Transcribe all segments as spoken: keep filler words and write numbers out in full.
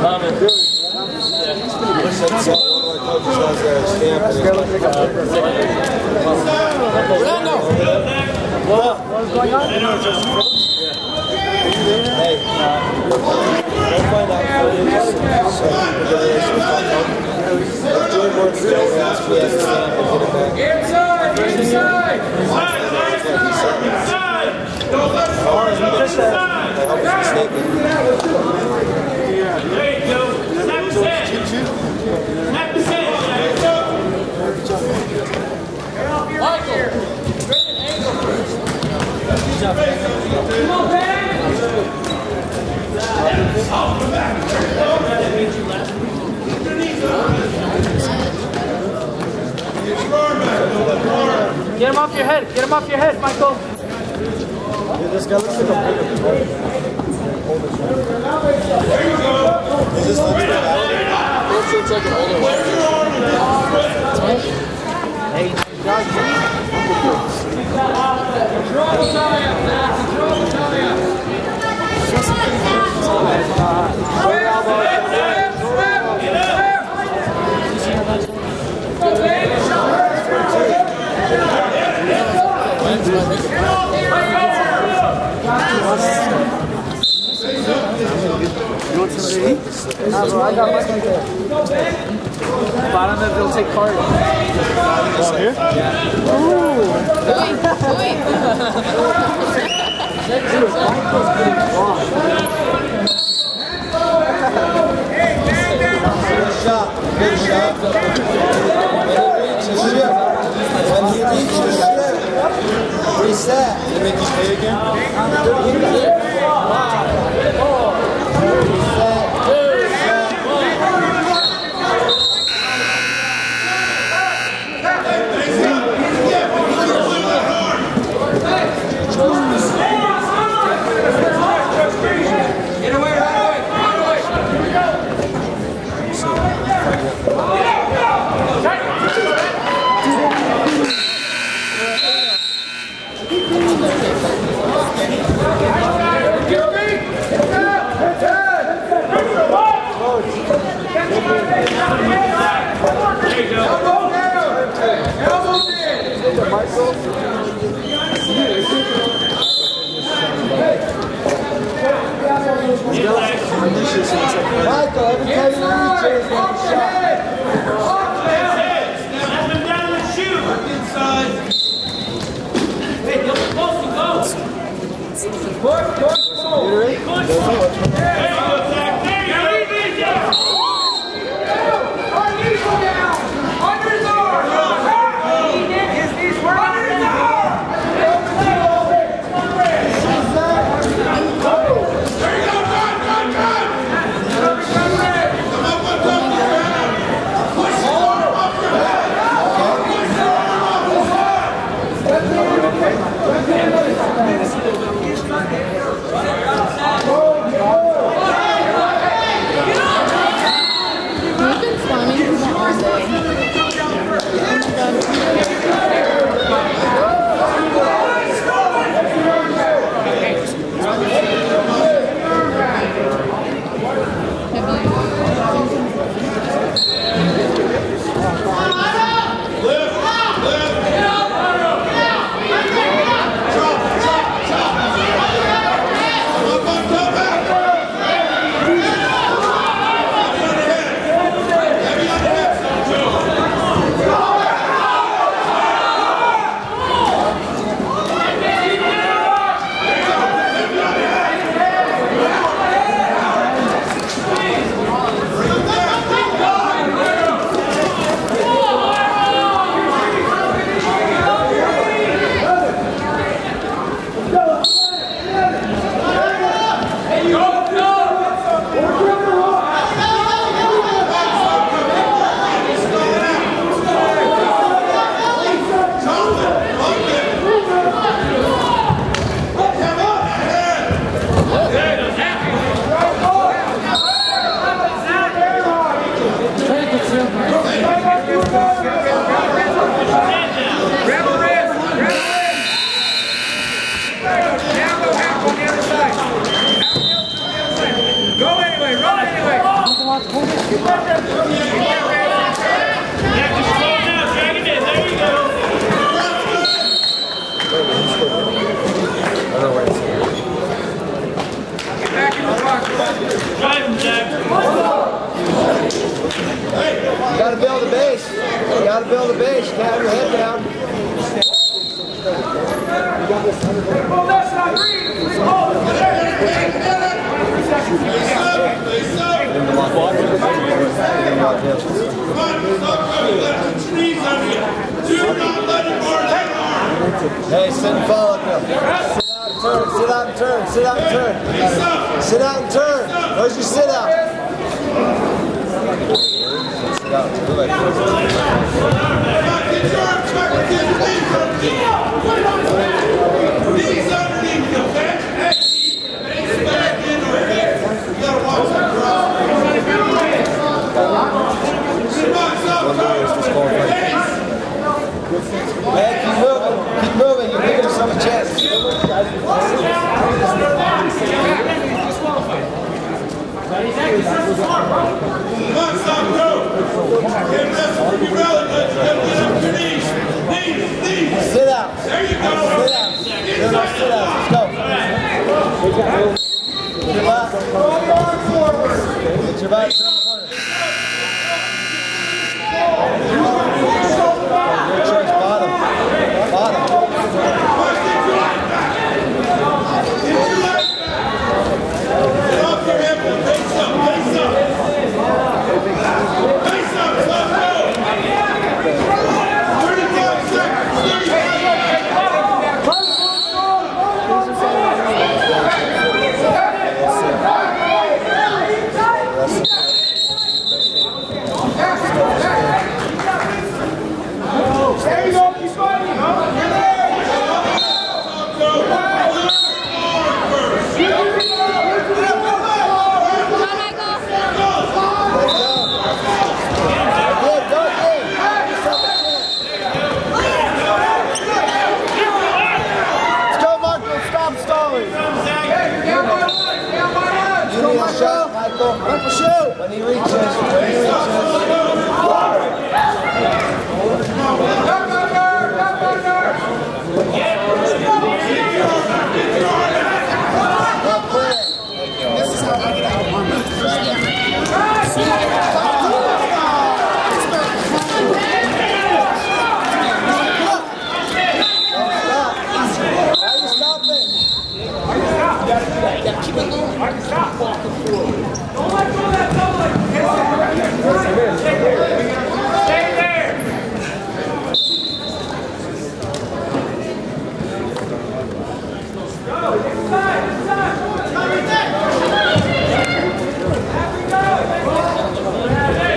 Love it. What? What's going on? Hey, we'll find out for you. So, doing more still ask we have to stand and get it back. Inside! Inside! Inside! Don't let it go! There you go. Snap his head. Snap his head. Michael. Come on, Ben! Get him off your head. Get him off your head, Michael. Dude, this guy looks like a There you go. Is this looks like an This looks like an older one. Hey, Josh. Control the tie up, man. Control the tie up. You want some to eat? Nah, bro, I got mine right there. But I don't know if they'll take cards. Oh, here? Yeah. Ooh. Good shot. Good shot. When he reaches the ship, reset. Did it make you pay again? Michael, every time you reach it, it's going to be shot. Snap him down the shoe. Inside. Hey, you're supposed to go. Push, push, pull. There you go, Zach. There you go. Our knees go down. Under his arm. His knees were under his arm. There you go, John, John, John. Come up You gotta build a base. You gotta build a base. You can't have your head down. Hey, sit and follow them. Sit out and turn. Sit out and turn. Sit out and turn. Sit out and turn. Where's your sit out? Sit out. Do it. Knees underneath you, okay? Hey, face back in or here. You gotta watch that cross. Hey, keep moving. Keep moving. You're giving yourself a chance. Come on, stop, go. Can't rest for your belly, but you gotta get up your knees. Knees, knees. Sit out. There you go. Sit out. No, no, sit out. Let's go. Get your back. Get your back. Your choice, bottom. Bottom. Get off your hip and face up, face up. Face up, let's go. thirty-five seconds, thirty-five there you go, keep fighting. Shot, Michael. Michael, shoot. When he reaches, when he reaches. This is how I get out of one minute. Keep it going. I can stop walking through. Don't let go of that double. Stay there. Go. Inside. Inside. Come in there. Have we go. Hey,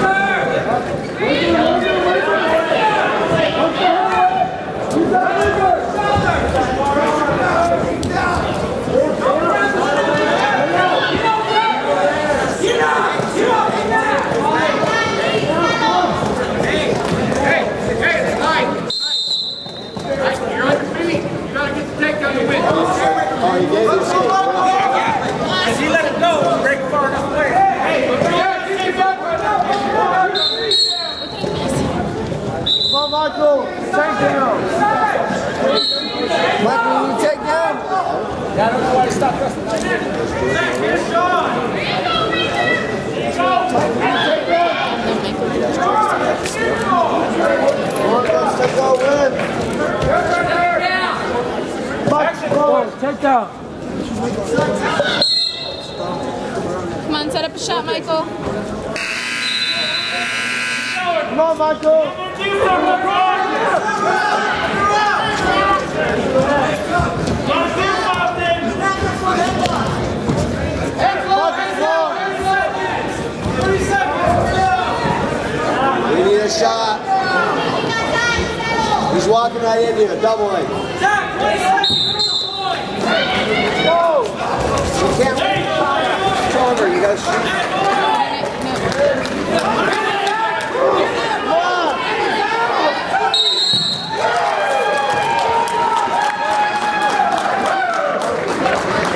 As he let it go, break far enough away. Hey, Come on, Michael. Take down. Michael, you take down. Yeah, I don't know why he stopped us. Here's Sean. Let's go win. Take down. Come on, set up a shot, Michael. Come on, Michael. We need a shot. He's walking right into you, double A. Go! You can't wait. It's over, you gotta shoot.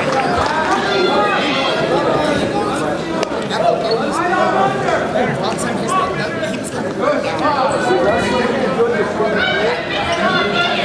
One second.